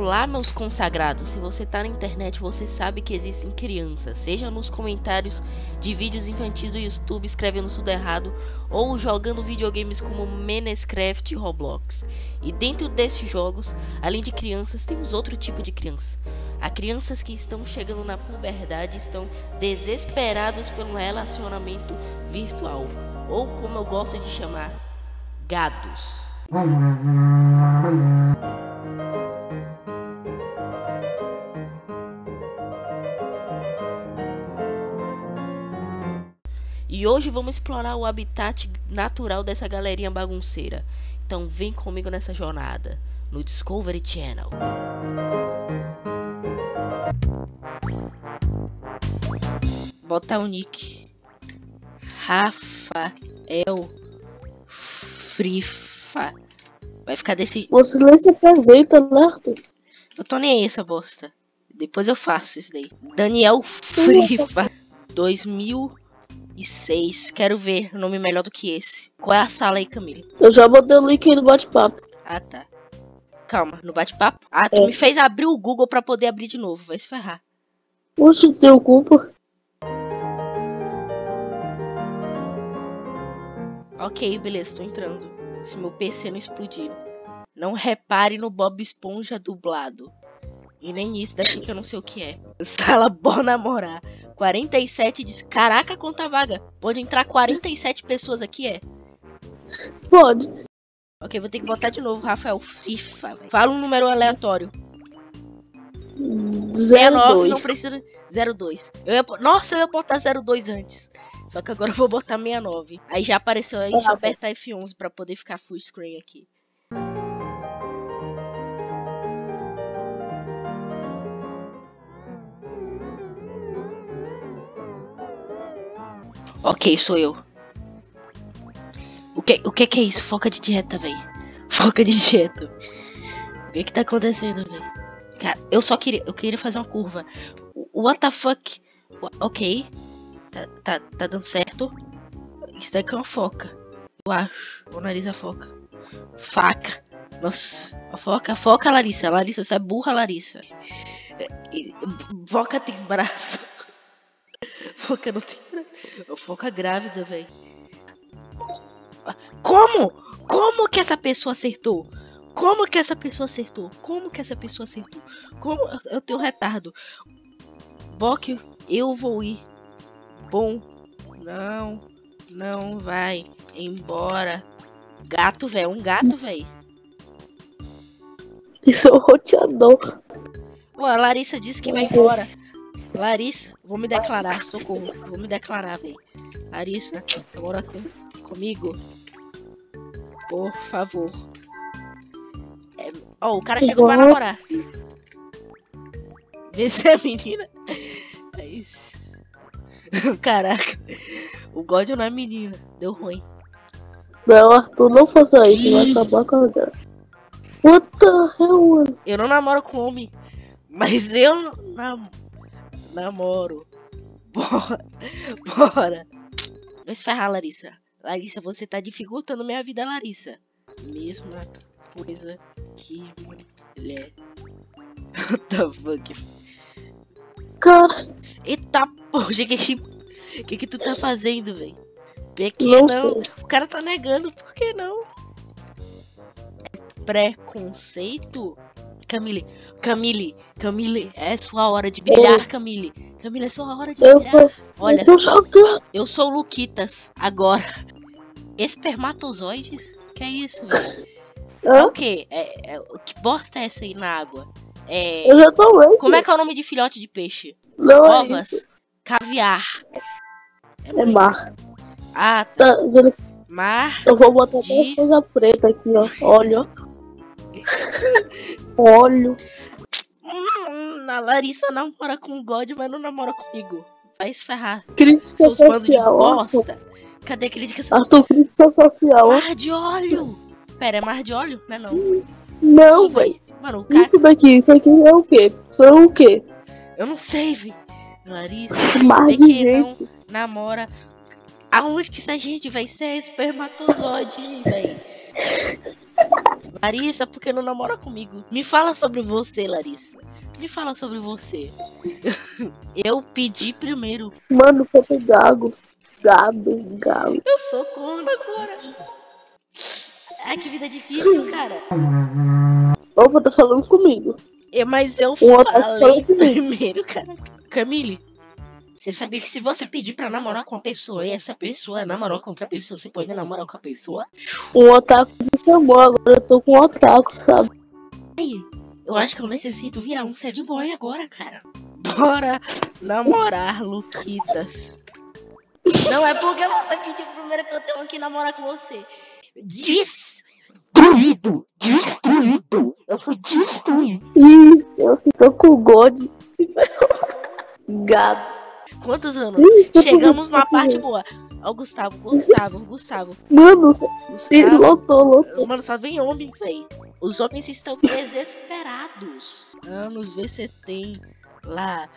Olá, meus consagrados, se você tá na internet, você sabe que existem crianças, seja nos comentários de vídeos infantis do YouTube escrevendo tudo errado, ou jogando videogames como Minecraft e Roblox. E dentro desses jogos, além de crianças, temos outro tipo de criança. Há crianças que estão chegando na puberdade, estão desesperados por um relacionamento virtual, ou como eu gosto de chamar, gados. E hoje vamos explorar o habitat natural dessa galerinha bagunceira. Então vem comigo nessa jornada no Discovery Channel. Botar o nick Rafael Frifa. Vai ficar desse... Você nem se apresenta, né, Arthur? Eu tô nem aí essa bosta. Depois eu faço isso daí. Daniel Frifa 2006. Quero ver nome melhor do que esse. Qual é a sala aí, Camille? Eu já botei o link aí no bate-papo. Ah, tá. Calma, no bate-papo? Ah, tu me fez abrir o Google pra poder abrir de novo. Vai se ferrar. Oxe, teu culpa. Ok, beleza, tô entrando. Se meu PC não explodir. Não repare no Bob Esponja dublado. E nem nisso daqui que eu não sei o que é. Sala Bom Namorar. 47 diz. Caraca, conta vaga. Pode entrar 47 pessoas aqui, é? Pode. Ok, vou ter que botar de novo, Rafael FIFA. Véio. Fala um número aleatório. 69, não precisa. 02. Nossa, eu ia botar 02 antes. Só que agora eu vou botar 69. Aí já apareceu aí, deixa eu apertar F11 pra poder ficar full screen aqui. Ok, sou eu. O que é isso? Foca de dieta, velho. Foca de dieta. O que tá acontecendo, velho? Cara, eu queria fazer uma curva. What the fuck? Ok. Tá dando certo. Isso daqui é uma foca. Eu acho. O nariz é foca. Faca. Nossa. A foca, Larissa. Larissa, você é burra, Larissa. Foca tem braço. Foca não tem braço. Foca grávida, velho. Como? Como que essa pessoa acertou? Como que essa pessoa acertou? Como que essa pessoa acertou? Como eu tenho retardo? Bok, eu vou ir. Bom. Não vai embora. Gato, velho. Um gato, velho. Isso é o roteador. Ué, a Larissa disse que vai embora. Larissa, vou me declarar. Socorro. Vou me declarar, velho. Larissa, namora comigo. Por favor. O cara chegou pra namorar. Vê se é menina. É isso. Caraca. O God não é menina. Deu ruim. Não, Arthur, não faça isso. Vai acabar com a guerra. What the hell, mano? Eu não namoro com homem. Mas eu namoro. Bora. Vai se ferrar, Larissa. Larissa, você tá dificultando minha vida, Larissa. Mesma coisa que mulher. What the fuck? Cara. Eita porra, que tu tá fazendo, velho? Não. O cara tá negando, por que não? Preconceito? Camille, é sua hora de brilhar, Camille. Camille, é sua hora de brilhar. Olha, eu sou o Luquitas, agora. Espermatozoides? Que é isso, velho? É o quê? Que bosta é essa aí na água? Eu já tô vendo. Como é que é o nome de filhote de peixe? Não. Ovas? É caviar. É mar. Ah, tá. Mar. Eu vou botar até coisa preta aqui, ó. Olha. Olha. A Larissa namora com o God, mas não namora comigo. Vai se ferrar. Crítica seus social. Bandos de bosta. Cadê a crítica social? Arthur, crítica social. Mar de óleo. Pera, é mar de óleo? Não é não. Não, velho. Mano, o cara... Isso aqui é o quê? São o quê? Eu não sei, velho. Larissa, mar de gente. Não namora. Aonde que essa gente vai ser espermatozoide, velho? Larissa, por que não namora comigo? Me fala sobre você, Larissa. Me fala sobre você. Eu pedi primeiro. Mano, você é gago. Gado. Eu sou corno agora. Ai, que vida difícil, cara. Opa, tá falando comigo. Mas eu O outro falei falou comigo. primeiro, cara. Camille, você sabia que se você pedir pra namorar com uma pessoa e essa pessoa namorou com outra pessoa, você pode namorar com a pessoa? Um otaku me chamou, agora eu tô com um otaku, sabe? Eu acho que eu necessito virar um sad boy agora, cara. Bora namorar, Luquitas. Não é porque você pediu primeiro que eu tenho que namorar com você. Destruído. Eu fui destruído. Ih, eu tô com o God. Gado. Quantos anos? Chegamos numa parte boa. Ó, o Gustavo. Mano, se lotou. Mano, só vem homem, véi. Os homens estão desesperados. Anos, vê se tem lá.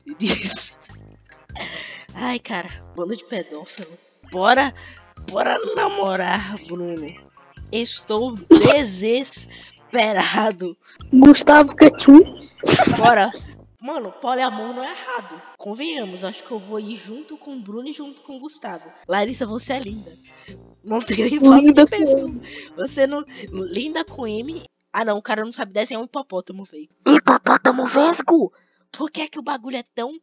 Ai, cara, bando de pedófilo. Bora namorar, Bruno. Estou desesperado. Gustavo Ketchum. Bora. Mano, poliamor não é errado. Convenhamos, acho que eu vou ir junto com o Bruno e junto com o Gustavo. Larissa, você é linda. Não tem nem foto Linda de perfil. Você não... Linda com M. Ah, não, o cara não sabe desenhar um hipopótamo, velho. Hipopótamo vesgo! Por que que o bagulho é tão...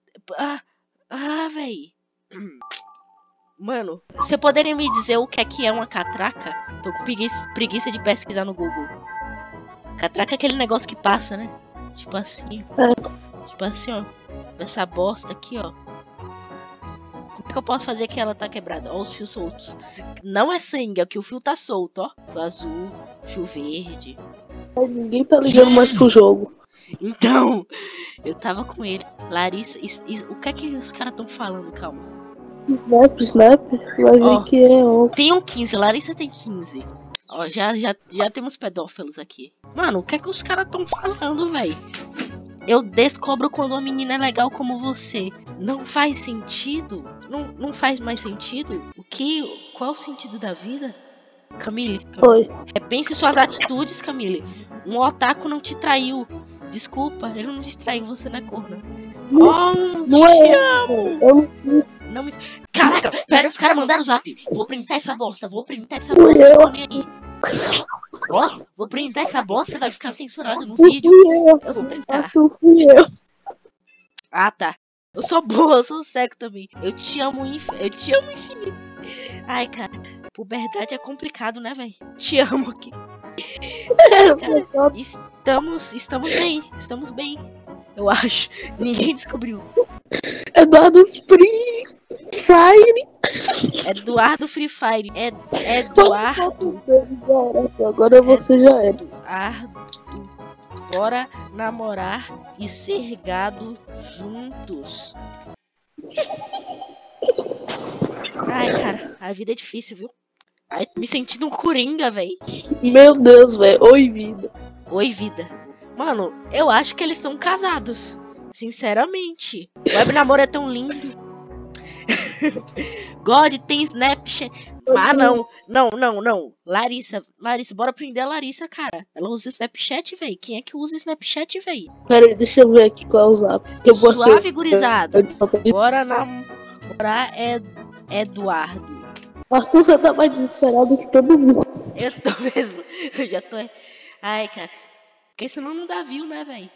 véi. Mano, você poderia me dizer o que é uma catraca? Tô com preguiça de pesquisar no Google. Catraca é aquele negócio que passa, né? Tipo assim. Tipo assim, ó. Essa bosta aqui, ó. Como é que eu posso fazer que ela tá quebrada? Ó, os fios soltos. Não é sangue, é que o fio tá solto, ó. Fio azul, fio verde. Ninguém tá ligando mais pro jogo. Então, eu tava com ele. Larissa, o que é que os caras tão falando? Calma. Snap, vai ver que é ó. Tem um 15, Larissa tem 15. Ó, já temos pedófilos aqui. Mano, o que é que os caras tão falando, véi? Eu descobro quando uma menina é legal como você. Não faz sentido? Não faz mais sentido? Qual é o sentido da vida? Camille, Oi. repense suas atitudes, Camille. Um otaku não te traiu. Desculpa, ele não te traiu, você não é corna. Não é eu. Não me... Caraca, pera, os caras mandaram o zap. Vou printar essa bosta, tô nem aí. Ó, vou printar essa bosta, vai ficar censurado no vídeo. Eu vou printar. Ah, tá. Eu sou boa, eu sou cego também. Eu te amo infinito. Ai, cara, puberdade é complicado, né, velho? Te amo aqui. Cara, estamos bem. Eu acho. Ninguém descobriu. Eduardo Free Fire. Eduardo Free Fire. Eduardo. Agora você já era. Eduardo. Bora namorar e ser gado juntos. Ai, cara, a vida é difícil, viu? Ai, me sentindo um coringa, véi. Meu Deus, velho. Oi, vida. Oi, vida. Mano, eu acho que eles estão casados. Sinceramente. O web namoro é tão lindo. God tem Snapchat. Ah, não. Larissa, bora prender a Larissa, cara. Ela usa Snapchat, véi. Quem é que usa Snapchat, véi? Pera aí, deixa eu ver aqui qual é o zap. Que eu vou Suave, gurizada. Bora namorar Eduardo. Arthur, você tá mais desesperado que todo mundo. Eu tô mesmo. Eu já tô. Ai, cara. Porque senão não dá view, né, véi?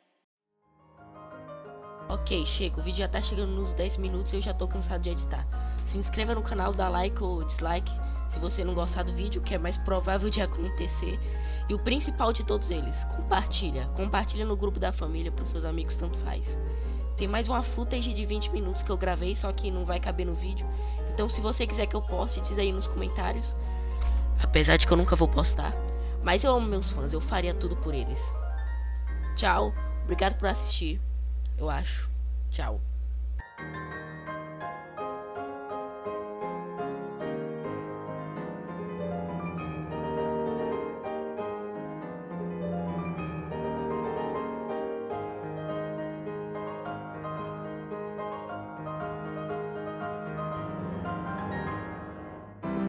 Ok, chega. O vídeo já tá chegando nos 10 minutos e eu já tô cansado de editar. Se inscreva no canal, dá like ou dislike se você não gostar do vídeo, que é mais provável de acontecer. E o principal de todos eles, compartilha. Compartilha no grupo da família, pros seus amigos, tanto faz. Tem mais uma footage de 20 minutos que eu gravei, só que não vai caber no vídeo. Então se você quiser que eu poste, diz aí nos comentários. Apesar de que eu nunca vou postar. Mas eu amo meus fãs, eu faria tudo por eles. Tchau, obrigado por assistir. Eu acho. Tchau.